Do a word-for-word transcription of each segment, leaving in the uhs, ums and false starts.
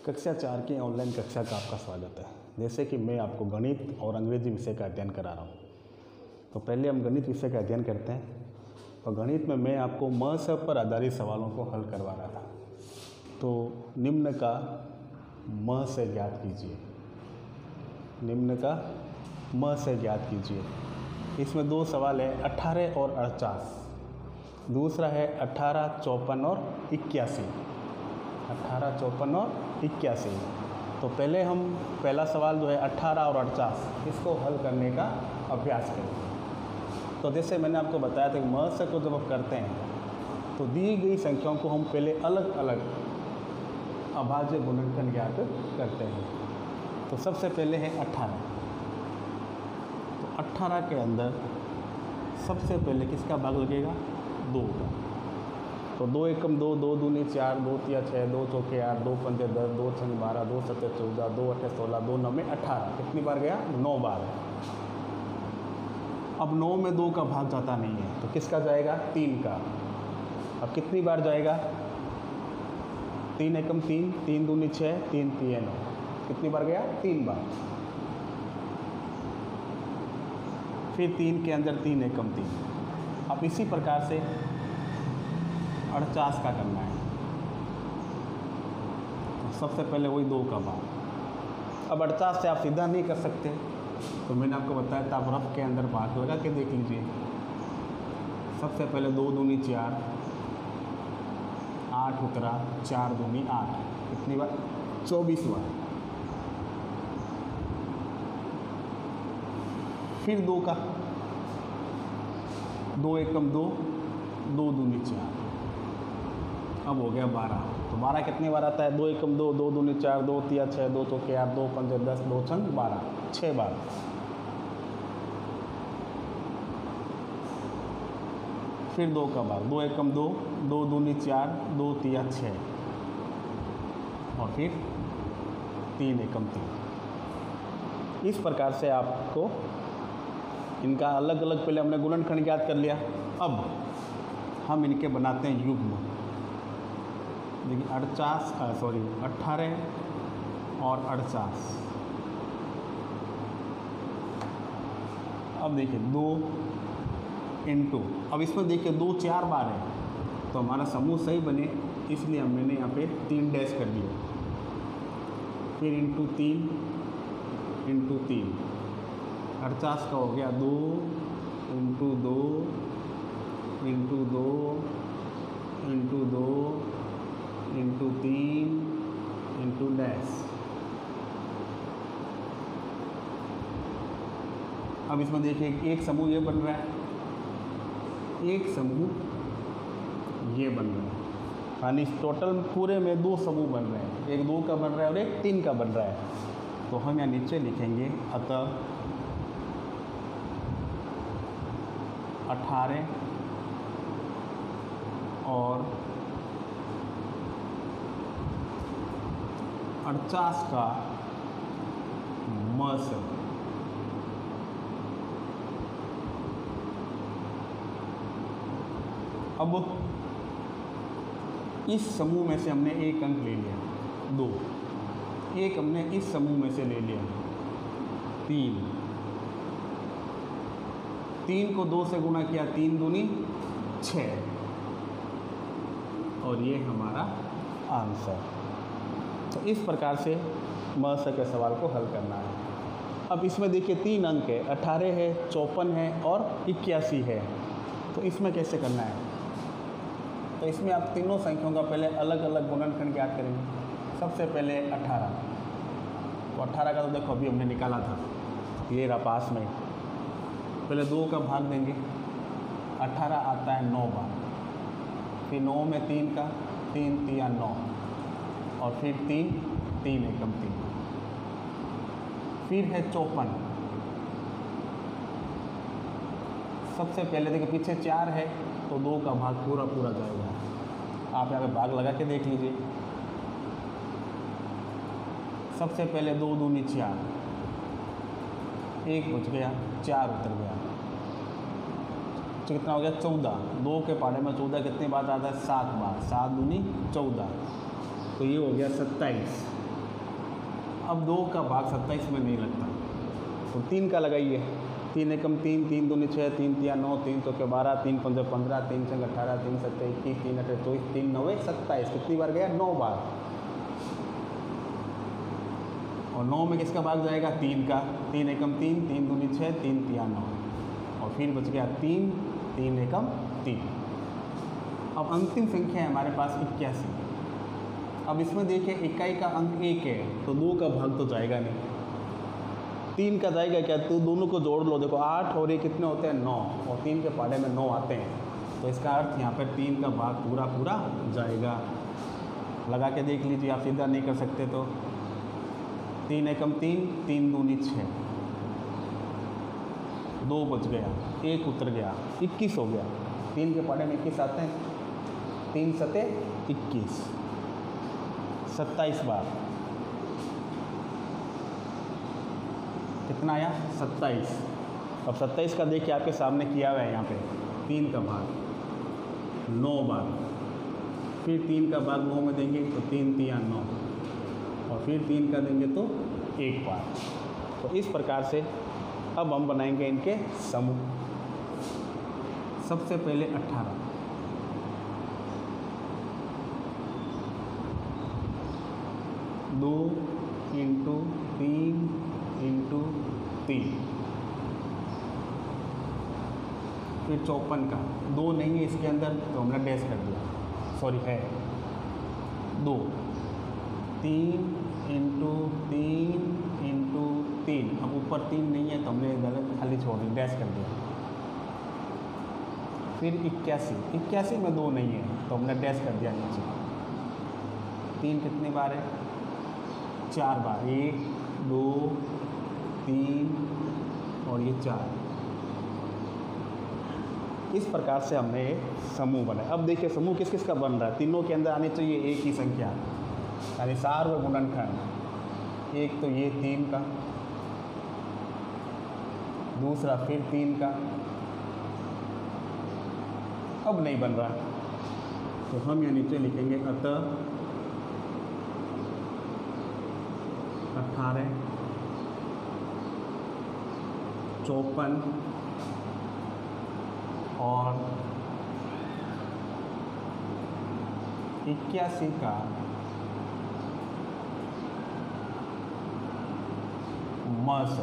कक्षा चार की ऑनलाइन कक्षा का आपका स्वागत है। जैसे कि मैं आपको गणित और अंग्रेजी विषय का अध्ययन करा रहा हूँ, तो पहले हम गणित विषय का अध्ययन करते हैं। तो गणित में मैं आपको म से पर आधारित सवालों को हल करवा रहा था। तो निम्न का म से ज्ञात कीजिए, निम्न का म से ज्ञात कीजिए। इसमें दो सवाल है, अट्ठारह और अड़चास। दूसरा है अट्ठारह, चौपन और इक्यासी। अट्ठारह, चौपन और इक्यासी। तो पहले हम पहला सवाल जो है अट्ठारह और अड़चास, इसको हल करने का अभ्यास करेंगे। तो जैसे मैंने आपको बताया था कि म से को जब आप करते हैं तो दी गई संख्याओं को हम पहले अलग अलग अभाज्य गुणनखंड ज्ञात करते हैं। तो सबसे पहले है अट्ठारह। तो अट्ठारह के अंदर सबसे पहले किसका भाग लगेगा? दो का। तो दो एकम दो, दो दूनी चार, दो तिया छः, दो चौके आठ, दो पंजे दस, दो छंग बारह, दो सत्ते चौदह, दो अट्ठे सोलह, दो नौ में अट्ठारह। कितनी बार गया? नौ बार। अब नौ में दो का भाग जाता नहीं है, तो किसका जाएगा? तीन का। अब कितनी बार जाएगा? तीन एकम तीन, तीन दूनी छः, तीन तिया नौ। कितनी बार गया? तीन बार। फिर तीन के अंदर तीन एकम तीन। अब इसी प्रकार से अड़चास का करना है। तो सबसे पहले वही दो का भाग। अब अड़चास से आप सीधा नहीं कर सकते, तो मैंने आपको बताया था आप रफ के अंदर भाग लगा के देख लीजिए। सबसे पहले दो दूनी चार, आठ उतरा, चार दूनी आठ। कितनी बार? चौबीस बार। फिर दो का, दो एकम दो, दो दूनी चार। अब हो गया बारह। तो बारह कितनी बार आता है? दो एकम दो, दो दूनी चार, दो तिया छः, दो चौके आठ, दो पंजे दस, दो छंग बारह। छः बार। फिर दो का भाग, दो एकम दो, दो दूनी चार, दो तिया छः, और फिर तीन एकम तीन। इस प्रकार से आपको इनका अलग अलग पहले हमने गुणनखंड ज्ञात कर लिया। अब हम इनके बनाते हैं युग्म। देखिए अड़चास सॉरी अट्ठारह और अड़चास। अब देखिए दो इंटू, अब इसमें देखिए दो चार बार है, तो हमारा समूह सही बने इसलिए मैंने यहाँ पे तीन डैश कर दिया। फिर इंटू तीन, इंटू तीन। अड़चास का हो गया दो इंटू दो, इंटू दो, इंटू दो, इंटू तीन, इंटू डैश। अब इसमें देखिए एक समूह ये बन रहा है, एक समूह ये बन रहा है, यानी टोटल पूरे में दो समूह बन रहे हैं। एक दो का बन रहा है और एक तीन का बन रहा है। तो हम यहाँ नीचे लिखेंगे अतः अठारह और अड़चास का म से। अब इस समूह में से हमने एक अंक ले लिया, दो। एक हमने इस समूह में से ले लिया, तीन। तीन को दो से गुणा किया, तीन दूनी छः, और ये हमारा आंसर। तो इस प्रकार से म से के सवाल को हल करना है। अब इसमें देखिए तीन अंक है, अठारह है, चौपन है और इक्यासी है। तो इसमें कैसे करना है? तो इसमें आप तीनों संख्याओं का पहले अलग अलग गुणनखंड ज्ञात करेंगे। सबसे पहले अठारह। तो अठारह का तो देखो अभी हमने निकाला था, ये रहा पास में। पहले दो का भाग देंगे, अठारह आता है नौ बार। फिर नौ में तीन का, तीन तिया नौ, और फिर तीन, तीन एकम तीन। फिर है चौपन। सबसे पहले देखिए पीछे चार है, तो दो का भाग पूरा पूरा जाएगा। आप यहाँ पे भाग लगा के देख लीजिए। सबसे पहले दो दूनी चार, एक बच गया, चार उतर गया, तो कितना हो गया? चौदह। दो के पाड़े में चौदह कितनी बार आता है? सात बार। सात दूनी चौदह, तो ये हो गया सत्ताईस। अब दो का भाग सत्ताईस में नहीं लगता, तो तीन का लगाइए। तीन एकम तीन, तीन दूनी छः, तीन तिया नौ, तीन तो के बारह, तीन पंजे पंद्रह, तीन छः अठारह, तीन सत्तर इक्कीस, तीन अठे चौबीस, तीन नवे सत्ताईस। कितनी बार गया? नौ बार। और नौ में किसका भाग जाएगा? तीन का। तीन एकम तीन, तीन दूनी छः, तीन तिया नौ, और फिर बच गया तीन, तीन एकम तीन। अब अंतिम संख्या है हमारे पास इक्यासी। अब इसमें देखिए इकाई का अंक एक है, तो दो का भाग तो जाएगा नहीं, तीन का जाएगा क्या? तो दोनों को जोड़ लो। देखो आठ और ये कितने होते हैं? नौ, और तीन के पहाड़े में नौ आते हैं, तो इसका अर्थ यहाँ पर तीन का भाग पूरा पूरा जाएगा। लगा के देख लीजिए, आप सीधा नहीं कर सकते तो। तीन एकम तीन, तीन दूनी छः, दो बच गया, एक उतर गया, इक्कीस हो गया। तीन के पहाड़े में इक्कीस आते हैं, तीन सते इक्कीस, सत्ताईस बार। कितना आया? सत्ताईस। अब सत्ताईस का देखिए आपके सामने किया हुआ है यहाँ पे, तीन का भाग नौ बार, फिर तीन का भाग नौ में देंगे तो तीन तिया नौ, और फिर तीन का देंगे तो एक बार। तो इस प्रकार से अब हम बनाएंगे इनके समूह। सबसे पहले अट्ठारह, दो इंटू तीन इंटू तीन, फिर चौपन का दो नहीं है इसके अंदर तो हमने डैश कर दिया, सॉरी है दो, तीन इंटू तीन इंटू तीन, अब ऊपर तीन नहीं है तो हमने गलत खाली छोड़ दी, डैश कर दिया। फिर इक्यासी, इक्यासी में दो नहीं है तो हमने डैश कर दिया नीचे। तीन कितनी बार है? चार बार, एक दो तीन और ये चार। इस प्रकार से हमने एक समूह बनाया। अब देखिए समूह किस किस का बन रहा है। तीनों के अंदर आनी चाहिए एक ही संख्या, यानी सार्व गुणनखंड। एक तो ये तीन का, दूसरा फिर तीन का, अब नहीं बन रहा तो हम यहाँ नीचे लिखेंगे अतः अठारह, चौपन और इक्यासी का मस।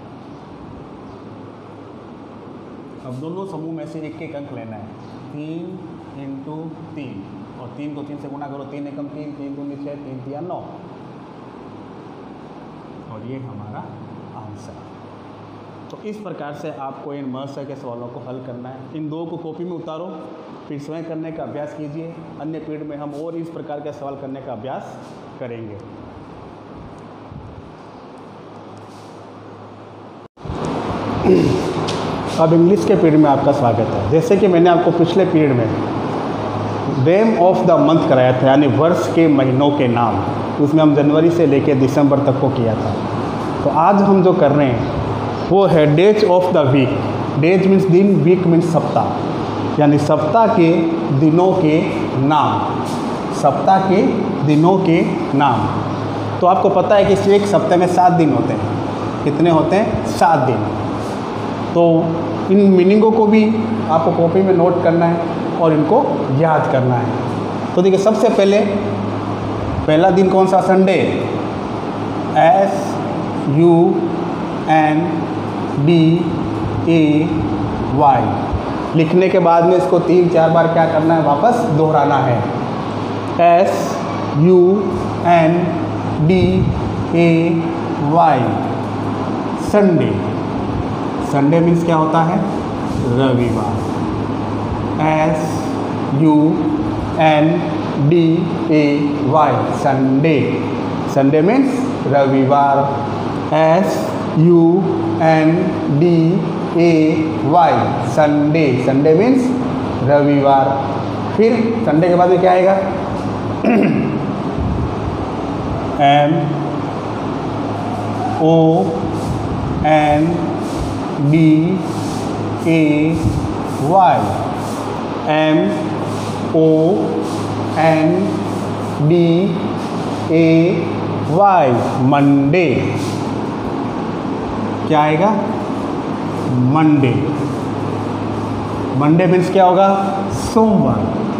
अब दोनों समूह में से एक एक अंक लेना है। तीन इंटू तीन, और तीन को तीन से गुणा करो, तीन एकम तीन, तीन दूनी छः, तीन तिया नौ, और ये हमारा आंसर। तो इस प्रकार से आपको इन महस के सवालों को हल करना है। इन दो को कॉपी में उतारो, फिर स्वयं करने का अभ्यास कीजिए। अन्य पीरियड में हम और इस प्रकार के सवाल करने का अभ्यास करेंगे। अब इंग्लिश के पीरियड में आपका स्वागत है। जैसे कि मैंने आपको पिछले पीरियड में नेम ऑफ द मंथ कराया था, यानी वर्ष के महीनों के नाम, उसमें हम जनवरी से लेकर दिसंबर तक को किया था। तो आज हम जो कर रहे हैं वो है days of the week. Days means दिन, वीक मीन्स सप्ताह, यानी सप्ताह के दिनों के नाम। सप्ताह के दिनों के नाम। तो आपको पता है कि एक सप्ताह में सात दिन होते हैं। कितने होते हैं? सात दिन। तो इन मीनिंगों को भी आपको कॉपी में नोट करना है और इनको याद करना है। तो देखिए सबसे पहले पहला दिन कौन सा? Sunday. S U N D A Y. लिखने के बाद में इसको तीन चार बार क्या करना है? वापस दोहराना है। S U N D A Y, Sunday. Sunday means क्या होता है? रविवार। S U N D A Y, Sunday. Sunday means रविवार। S U N D A Y, Sunday. Sunday means रविवार। फिर संडे के बाद में क्या आएगा? M O N D A Y, M O N D A Y Monday. क्या आएगा? मंडे। मंडे मीन्स क्या होगा? सोमवार।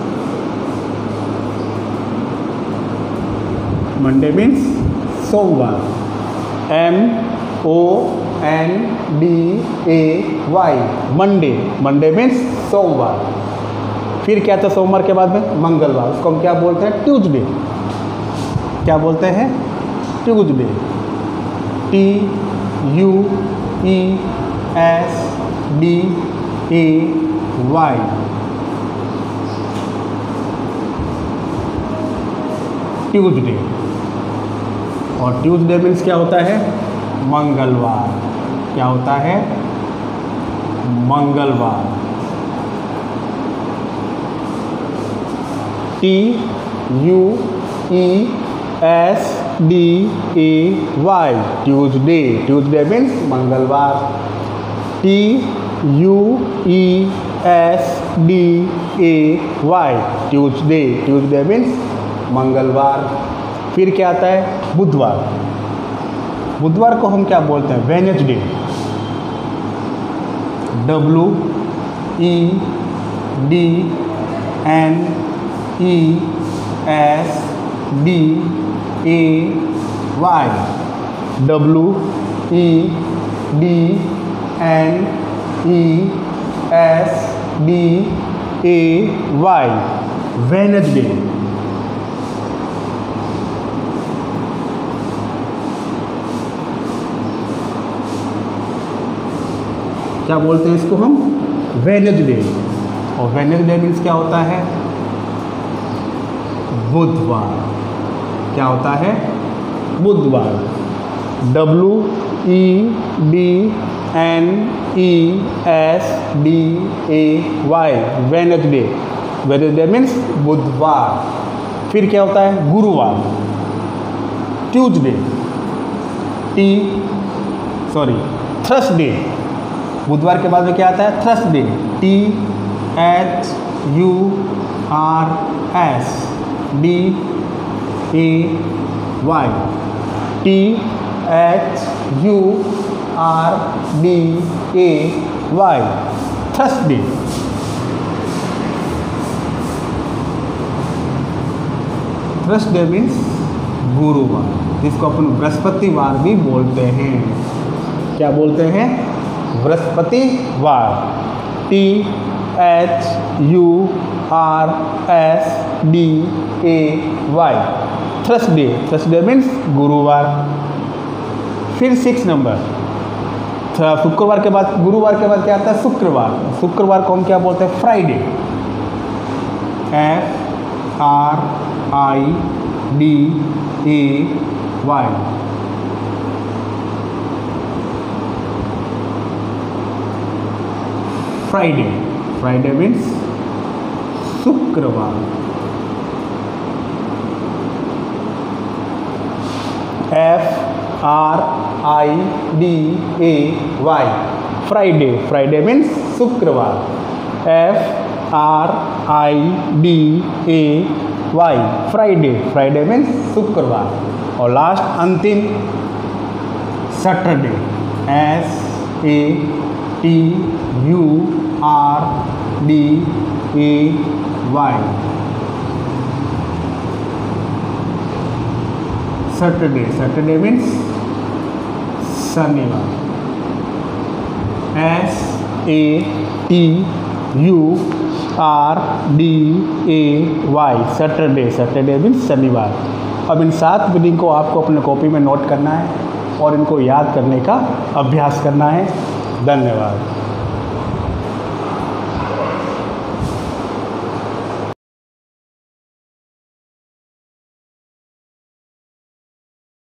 मंडे मीन्स सोमवार। M O N D A Y Monday. Monday means सोमवार। फिर क्या था सोमवार के बाद में? मंगलवार। उसको हम क्या बोलते हैं? ट्यूसडे। क्या बोलते हैं? Tuesday. T U E S D A Y. Tuesday. और ट्यूसडे मीन्स क्या होता है? मंगलवार। क्या होता है? मंगलवार। T U E S D A Y Tuesday. Tuesday means मंगलवार। T U E S D A Y Tuesday. Tuesday means मंगलवार। फिर क्या आता है? बुधवार। बुधवार को हम क्या बोलते हैं? Wednesday. W E D N E S D A Y. W E D N E S D A Y Wednesday. क्या बोलते हैं इसको हम? वेडनेसडे। और वेडनेसडे मीन्स क्या होता है? बुधवार। क्या होता है? बुधवार। W E D N E S D A Y Wednesday. Wednesday means बुधवार। फिर क्या होता है? गुरुवार। ट्यूसडे। T sorry Thursday. बुधवार के बाद में क्या आता है? Thursday. T H U R S D A Y. T H U R D A Y Thursday. Thursday means गुरुवार, जिसको अपन बृहस्पतिवार भी बोलते हैं। क्या बोलते हैं? बृहस्पतिवार। T H U R S D A Y Thursday. Thursday means गुरुवार। फिर सिक्स नंबर शुक्रवार के बाद, गुरुवार के बाद क्या आता है? शुक्रवार। शुक्रवार को हम क्या बोलते हैं? Friday. F R I D A Y. Friday. Friday means शुक्रवार। F R I D A Y Friday. Friday means शुक्रवार। F R I D A Y Friday. Friday means शुक्रवार। और लास्ट अंतिम Saturday. S A T U R D A Y Saturday. Saturday means शनिवार। S A T U R D A Y Saturday. Saturday means शनिवार। अब इन सात meaning को आपको अपने कॉपी में नोट करना है और इनको याद करने का अभ्यास करना है। धन्यवाद।